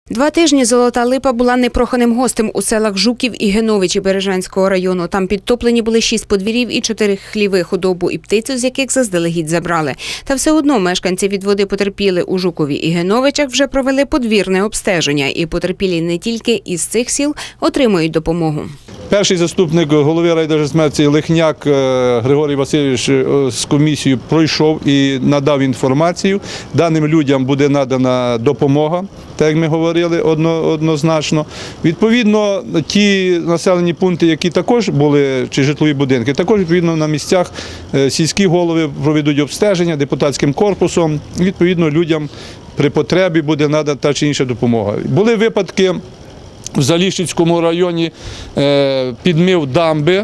2 тижні Золота Липа була непроханим гостем у селах Жуків і Геновичі Бережанського району. Там підтоплені були 6 подвір'їв і 4 хліви, худобу і птицю, з яких заздалегідь забрали. Та все одно мешканці від води потерпіли. У Жукові і Геновичах вже провели подвірне обстеження. І потерпілі не тільки із цих сіл отримують допомогу. Перший заступник голови райдержадміністрації Лихняк Григорій Васильович з комісією пройшов і надав інформацію. Даним людям буде надана допомога, так як ми говорили однозначно. Відповідно, ті населені пункти, які також були, чи житлові будинки, також відповідно на місцях сільські голови проведуть обстеження депутатським корпусом. Відповідно, людям при потребі буде надана та чи інша допомога. Були випадки в Заліщицькому районі, підмив дамби,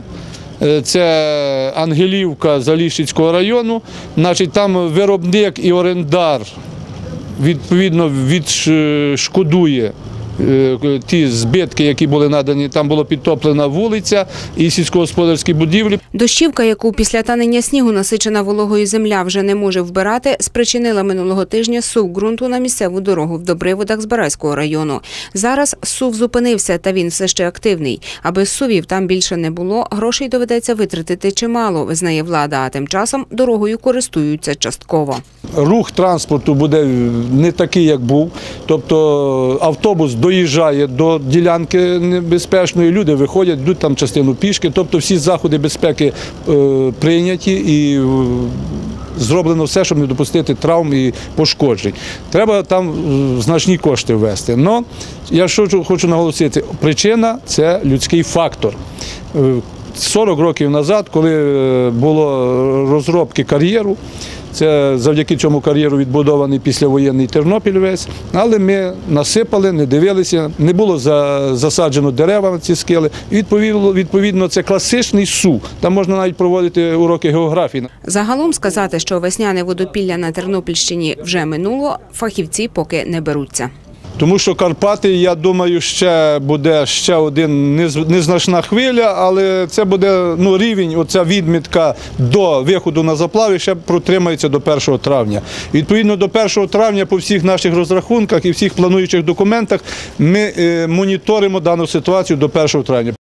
це Ангелівка Заліщицького району, значить там виробник і орендар відповідно відшкодує ті збитки, які були надані. Там була підтоплена вулиця і сільськогосподарські будівлі. Дощівка, яку після танення снігу насичена вологою земля вже не може вбирати, спричинила минулого тижня зсув ґрунту на місцеву дорогу в Добриводах Збаразького району. Зараз зсув зупинився, та він все ще активний. Аби зсувів там більше не було, грошей доведеться витратити чимало, визнає влада, а тим часом дорогою користуються частково. Рух транспорту буде не такий, як був, тобто автобус доїжджає до ділянки небезпечної, люди виходять, йдуть там частину пішки, тобто всі заходи безпеки прийняті і зроблено все, щоб не допустити травм і пошкоджень. Треба там значні кошти ввести. Але я що хочу наголосити, причина – це людський фактор. 40 років назад, коли було розробки кар'єру, це завдяки цьому кар'єру відбудований післявоєнний Тернопіль весь, але ми насипали, не дивилися, не було засаджено дерева на ці схили. Відповідно, це класичний СУ, там можна навіть проводити уроки географії. Загалом сказати, що весняне водопілля на Тернопільщині вже минуло, фахівці поки не беруться. Тому що Карпати, я думаю, буде ще один незначна хвиля, але це буде рівень, оця відмітка до виходу на заплави ще протримається до 1 травня. Відповідно, до 1 травня по всіх наших розрахунках і всіх плануючих документах ми моніторимо дану ситуацію до 1 травня.